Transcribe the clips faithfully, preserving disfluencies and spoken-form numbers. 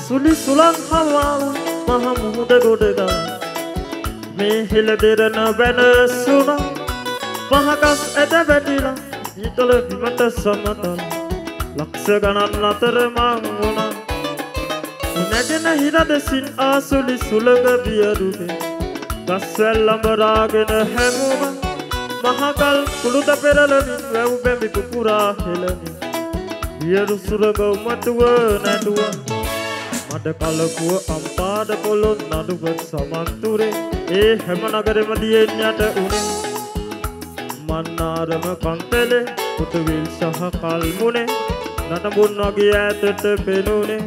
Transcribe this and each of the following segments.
සුලි සුලං හවාල මහ මුහුද ගොඩගා මේ හෙළ දෙරණ වෙනසුණා මහකස් ඇද වැටිලා ඊතල බිමට සමතල ලක්ෂ ගණන් අතර මං වුණා නැගෙන හිර දෙසින් ආසුලි සුලඟ වියරුවේ ගස්වැල් අඹරාගෙන හැමුණා මහකල් කුළුද පෙරළමින් වැව් බැමි පුපුරා හෙළමින් වියරු සුරඟ උමතුව නැටුව මඩ කලකුව අම්පාද පොළොන් නඩුව සමන්තුරේ ඒ හැම නගරෙම දියෙන් යට උනේ මන්නාරම කන්තලේ පුතුවිල් සහ කල්මුනේ නටඹුන් වගේ ඈතට පෙනුනේ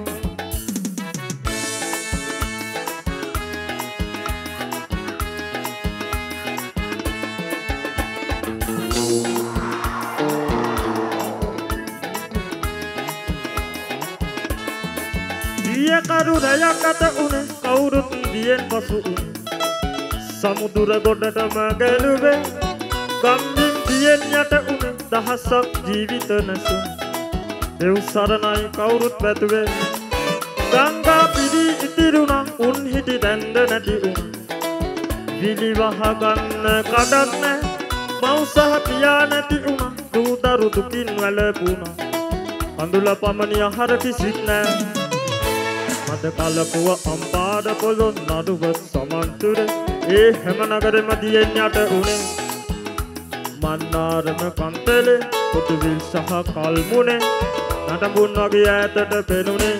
කරු රැයක් අත උනේ කවුරුත් දියෙන් පසු උනේ සමුදුර ගොඩටම ගැලුවේ ගම්බින් දියෙන් යට උනේ දහසක් ජීවිත නැසුනේ දෙව් සරණයි කවුරුත් වැතුවේ ගංගා පිරි ඉතිරුණා උන් හිටි දැන්ද නැති උනා විලි වහ ගන්න කඩක් නැ මව් සහ පියා නැති උනා දූ දරු දුකින් වැළපුණා අඳුල පමණි ආහාර කිසිත් නැ මද කලකුව අම්පාද පොළොන් නඩුව සමන්තුරේ ඒ හැම නගරෙම දියෙන් යට උනේ මන්නාරම කන්තලේ පුතුවිල් සහ කල්මුනේ නටඹුන් වගේ ඈතට පෙනුනේ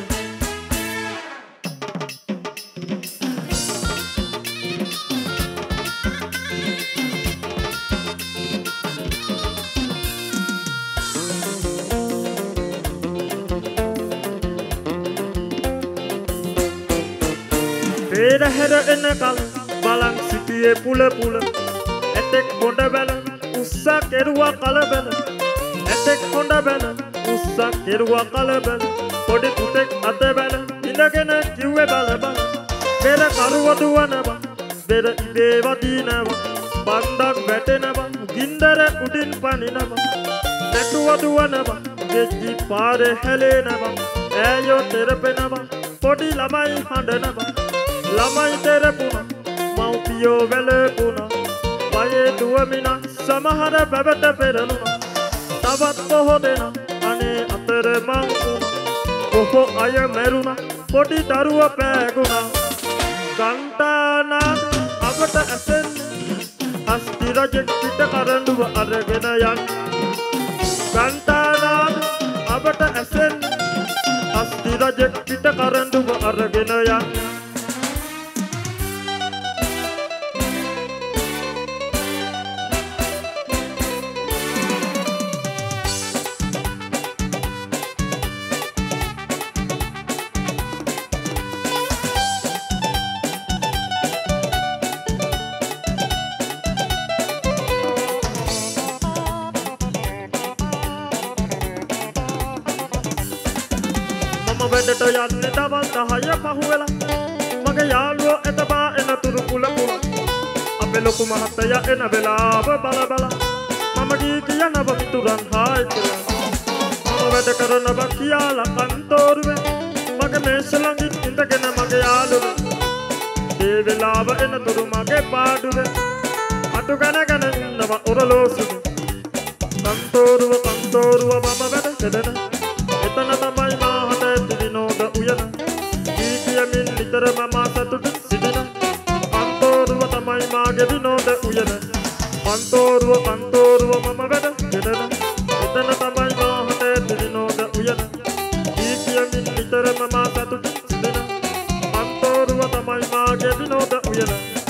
පෙරහැර එනකල් බලන් සිටියේ පුල පුල ඇතෙක් හොඬ බැල උස්සා කෙරුවා කලබල ඇතෙක් හොඬ බැල උස්සා කෙරුවා කලබල පොඩි පුතෙක් අත බැල ඉඳගෙන කිව්වේ බල බල පෙර කරුව දුවනවා පෙර ඉබේ වදිනවා බණ්ඩක් වැටෙනවා ගින්දර උඩින් පනිනවා නැටුව දුවනවා ගෙජ්ජි පාරේ හැලෙනවා ඈයෝ තෙරපෙනවා පොඩි ළමයි හඬනවා ළමයි තෙරපුණා මව්පියෝ වැළපුණා පයේ දුවමිනා සමහර බබට පෙරළුණා තවත් බොහෝ දෙනා අනේ අතර මං වුණා බොහෝ අය මැරුණා පොඩි දරුවා පෑගුණා ගන්ටානා අපට ඇසෙන්නේ අස්ති රජෙක් පිට කරඬුව අරගෙන යන් ගන්ටානා අපට ඇසෙන්නේ අස්ති රජෙක් පිට කරඬුව අරගෙන යන් වැඩට යන්නේ දවල් දහය පහු වෙලා මගේ යාළුවෝ එතබා එනතුරු කුල කුල අපේ ලොකු මහත්තයා එන වෙලාව බල බල මම ගී කියනව මිතුරන් හායි කියලා මම වැඩ කරනවා කියලා කන්තෝරුවේ මගේ මේස ළඟින් ඉඳගෙන මගේ යාළුවා ඒ වෙලාව එනතුරු මගේ පාඩුවේ අතු ගණගෙන ඉන්නවා ඔරලෝසුවේ කන්තෝරුව කන්තෝරුව මම වැඩ දෙදෙන එතන තමයි මාහට දිනෝද උයන දී කියමින් නිතර මම සතුට සිටින කන්තෝරුව තමයි මාගේ දිනෝද උයන කන්තෝරුව කන්තෝරුව මම වැඩ දෙදෙන එතන තමයි මාහට දිනෝද උයන දී කියමින් නිතර මම සතුට සිටින කන්තෝරුව තමයි මාගේ දිනෝද උයන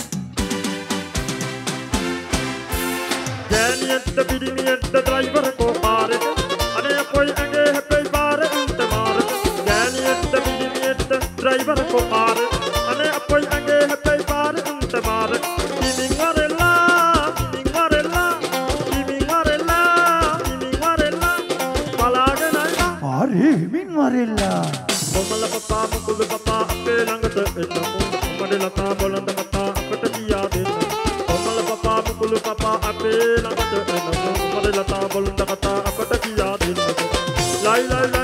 ගෑනියෙක්ද පිරිමියෙක්ද ඩ්‍රයිවර් කෝ පාරේ අනේ කොයි ඇඟේ හැපෙයි පාරේ උන්ට මාර ගෑනියෙක්ද පිරිමියෙක්ද ඩ්‍රයිවර් කෝ පාරේ අනේ කොයි ඇඟේ හැපෙයි පාරේ උන්ට මාර ඉමින් වරෙලා ඉමින් වරෙලා ඉමින් වරෙලා ඉමින් වරෙලා බලාගෙන ආ පාරේ ඉමින් වරෙලා කොමල පපා මුකුළු පපා අපේ ළඟට එන්න මොඩල තා බොලඳ කතා අපට කියා දෙන්න කොමල පපා මුකුළු පපා අපේ ළඟට එන්න මොඩල තා බොලඳ කතා අපට කියා දෙන්න ලයි ලයි